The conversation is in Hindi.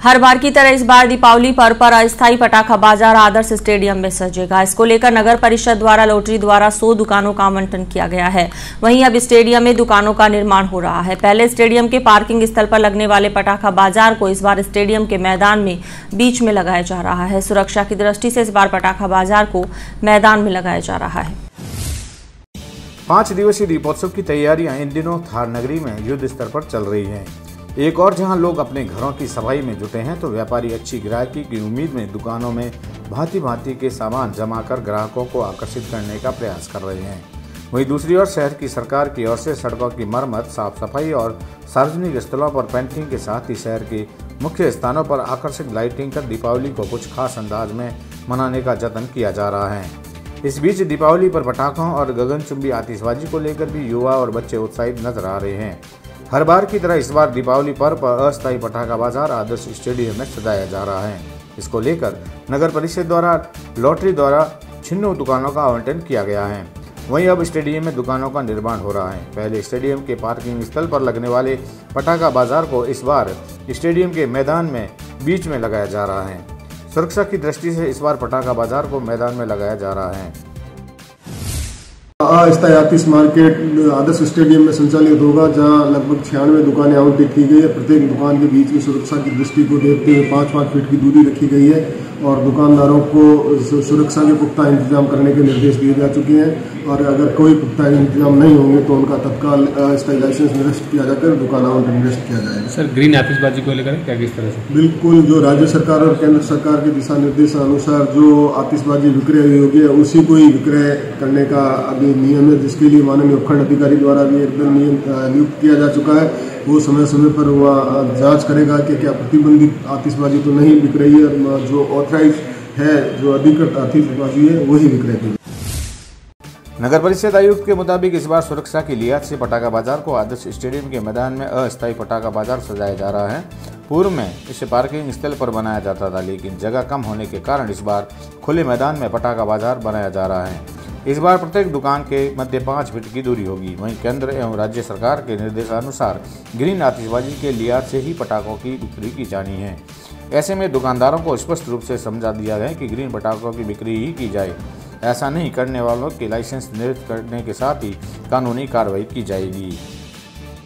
हर बार की तरह इस बार दीपावली पर्व पर अस्थायी पटाखा बाजार आदर्श स्टेडियम में सजेगा। इसको लेकर नगर परिषद द्वारा लॉटरी द्वारा 100 दुकानों का आवंटन किया गया है। वहीं अब स्टेडियम में दुकानों का निर्माण हो रहा है। पहले स्टेडियम के पार्किंग स्थल पर लगने वाले पटाखा बाजार को इस बार स्टेडियम के मैदान में बीच में लगाया जा रहा है। सुरक्षा की दृष्टि से इस बार पटाखा बाजार को मैदान में लगाया जा रहा है। 5 दिवसीय दीपोत्सव की तैयारियां इन दिनों थार नगरी में युद्ध स्तर पर चल रही हैं। एक और जहां लोग अपने घरों की सफाई में जुटे हैं, तो व्यापारी अच्छी ग्राहकी की उम्मीद में दुकानों में भांति भांति के सामान जमा कर ग्राहकों को आकर्षित करने का प्रयास कर रहे हैं। वहीं दूसरी ओर शहर की सरकार की ओर से सड़कों की मरम्मत, साफ सफाई और सार्वजनिक स्थलों पर पेंटिंग के साथ ही शहर के मुख्य स्थानों पर आकर्षक लाइटिंग कर दीपावली को कुछ खास अंदाज में मनाने का जतन किया जा रहा है। इस बीच दीपावली पर पटाखों और गगनचुंबी आतिशबाजी को लेकर भी युवा और बच्चे उत्साहित नजर आ रहे हैं। हर बार की तरह इस बार दीपावली पर्व पर अस्थायी पटाखा बाजार आदर्श स्टेडियम में सजाया जा रहा है। इसको लेकर नगर परिषद द्वारा लॉटरी द्वारा 96 दुकानों का आवंटन किया गया है। वहीं अब स्टेडियम में दुकानों का निर्माण हो रहा है। पहले स्टेडियम के पार्किंग स्थल पर लगने वाले पटाखा बाजार को इस बार स्टेडियम के मैदान में बीच में लगाया जा रहा है। सुरक्षा की दृष्टि से इस बार पटाखा बाजार को मैदान में लगाया जा रहा है। अस्थायी आतिश मार्केट आदर्श स्टेडियम में संचालित होगा, जहां लगभग 96 दुकानें आवंटित की गई है। प्रत्येक दुकान के बीच में सुरक्षा की दृष्टि को देखते हुए 5-5 फीट की दूरी रखी गई है और दुकानदारों को सुरक्षा के पुख्ता इंतजाम करने के निर्देश दिए जा चुके हैं। और अगर कोई पुख्ता इंतजाम नहीं होंगे तो उनका तत्काल अस्थायी लाइसेंस निरस्त किया जाकर दुकान आवंटन निरस्त किया जाएगा। सर, ग्रीन आतिशबाजी को लेकर क्या किस तरह से? बिल्कुल, जो राज्य सरकार और केंद्र सरकार के दिशा निर्देशानुसार जो आतिशबाजी विक्रय योग्य है उसी को ही विक्रय करने का अभी नियम है, जिसके लिए माननीय उपखंड अधिकारी द्वारा भी एकदम नियम नियुक्त किया जा चुका है। वो समय समय पर वह जांच करेगा कि क्या प्रतिबंधित आतिशबाजी तो नहीं बिक रही है, जो ऑथराइज है, जो अधिकृत आतिशबाजी है वही विक्रय की। नगर परिषद आयुक्त के मुताबिक इस बार सुरक्षा की लिहाज से पटाखा बाजार को आदर्श स्टेडियम के मैदान में अस्थायी पटाखा बाजार सजाया जा रहा है। पूर्व में इसे पार्किंग स्थल पर बनाया जाता था, लेकिन जगह कम होने के कारण इस बार खुले मैदान में पटाखा बाजार बनाया जा रहा है। इस बार प्रत्येक दुकान के मध्य 5 फीट की दूरी होगी। वहीं केंद्र एवं राज्य सरकार के निर्देशानुसार ग्रीन आतिशबाजी के लिहाज से ही पटाखों की बिक्री की जानी है। ऐसे में दुकानदारों को स्पष्ट रूप से समझा दिया गया कि ग्रीन पटाखों की बिक्री ही की जाए। ऐसा नहीं करने वालों के लाइसेंस निरस्त करने के साथ ही कानूनी कार्रवाई की जाएगी।